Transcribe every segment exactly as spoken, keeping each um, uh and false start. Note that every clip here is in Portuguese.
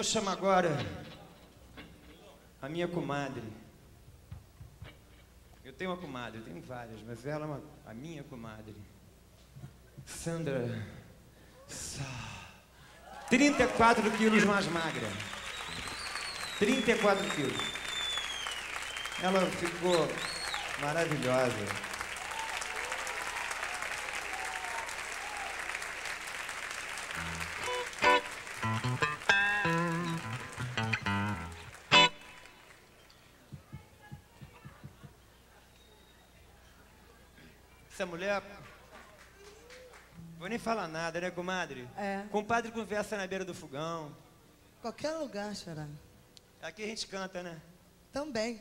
vou chamar agora a minha comadre. Eu tenho uma comadre, eu tenho várias, mas ela é uma, a minha comadre. Sandra Sá. trinta e quatro quilos mais magra. trinta e quatro quilos. Ela ficou maravilhosa. Essa mulher... Vou nem falar nada, né, comadre? É. Compadre conversa na beira do fogão. Qualquer lugar, Xará. Aqui a gente canta, né? Também.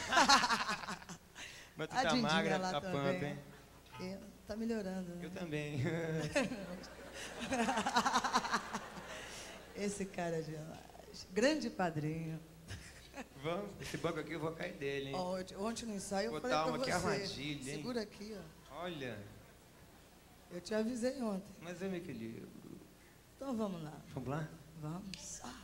Mas tu A tá Dindinha magra, lá tá também. pampa, hein? E tá melhorando, né? Eu também. Esse cara de lá. Grande padrinho. Vamos, esse banco aqui eu vou cair dele, hein? Ontem, ontem no ensaio eu Botar falei uma pra que você. armadilha, hein? Segura aqui, ó. Olha, Eu te avisei ontem. mas eu me equilibro. Então vamos lá. Vamos lá? Vamos. Ah.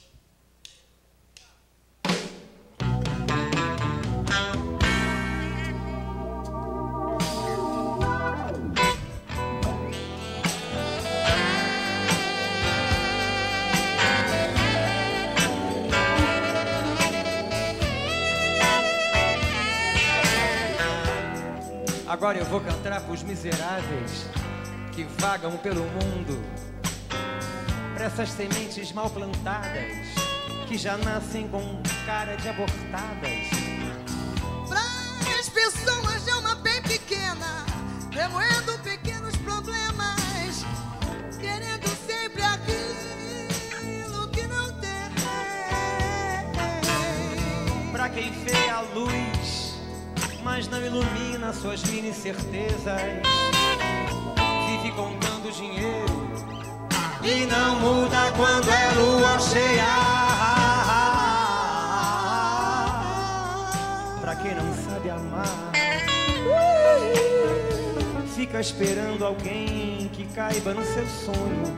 Agora eu vou cantar pros miseráveis que vagam pelo mundo, pra essas sementes mal plantadas que já nascem com cara de abortadas. Pras pessoas de alma bem pequena, remoendo pequenos problemas, querendo sempre aquilo que não tem. Pra quem vê a luz, mas não ilumina suas mini certezas, vive contando dinheiro e não muda quando é lua cheia. Pra quem não sabe amar, fica esperando alguém que caiba no seu sonho,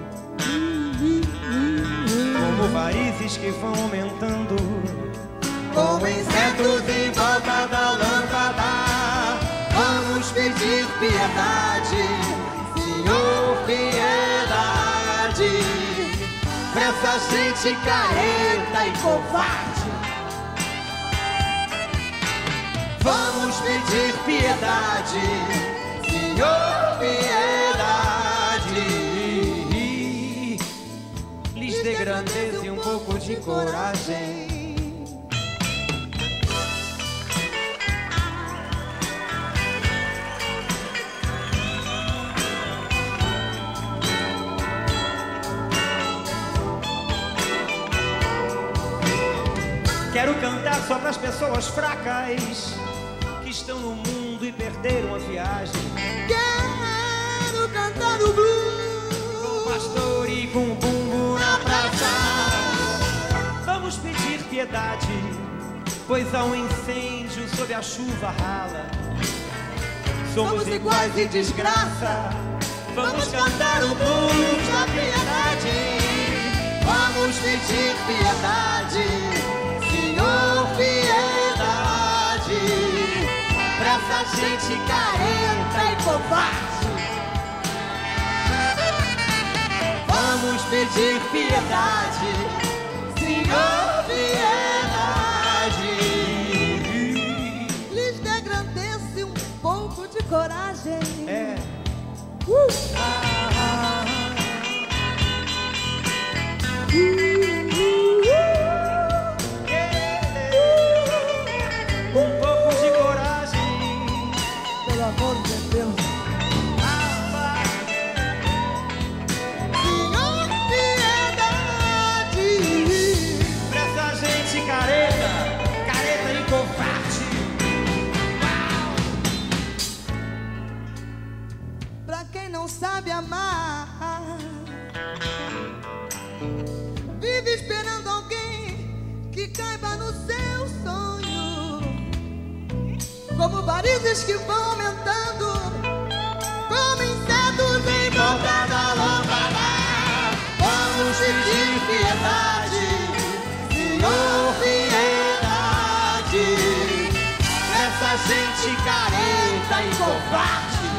como varizes que vão aumentando, como insetos em volta da lâmpada. Vamos pedir piedade, Senhor, piedade, pra essa gente careta e covarde. Vamos pedir piedade, Senhor, piedade, lhes dê grandeza e um pouco de coragem. Quero cantar só pras pessoas fracas que estão no mundo e perderam a viagem. Quero cantar o blues com o pastor e com o bumbo na praça. Vamos pedir piedade, pois há um incêndio sob a chuva rala. Somos, Somos iguais em desgraça. Vamos cantar o blues da piedade. Vamos pedir piedade, Senhor, piedade, pra essa gente careta e covarde. Vamos pedir piedade, Senhor, piedade, lhes dê grandeza e um pouco de coragem. É. Uh. Ah, ah, ah. Uh. Pelo amor de Deus. Senhor, piedade, pra essa gente careta, careta e covarde. pra quem não sabe amar, vive esperando alguém que caiba no seu sonho, como varizes que vão aumentando, como insetos em volta da lâmpada. Vamos pedir piedade, gente careta e covarde.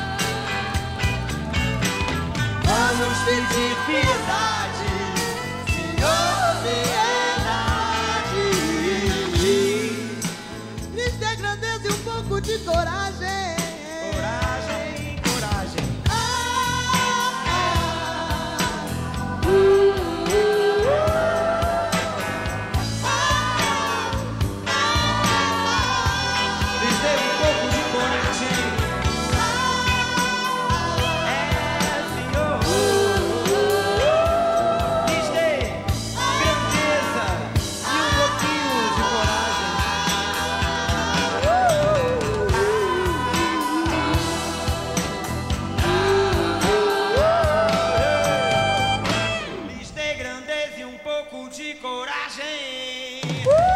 Vamos pedir piedade, Senhor, piedade. Lhes dê grandeza e um pouco de coragem. Coragem, coragem. Ah, ah, uh, uh, ah, ah, Lhes dê um pouco de coragem. É, Senhor. Lhes dê grandeza e um pouquinho de coragem. Lhes dê grandeza e um pouco de coragem.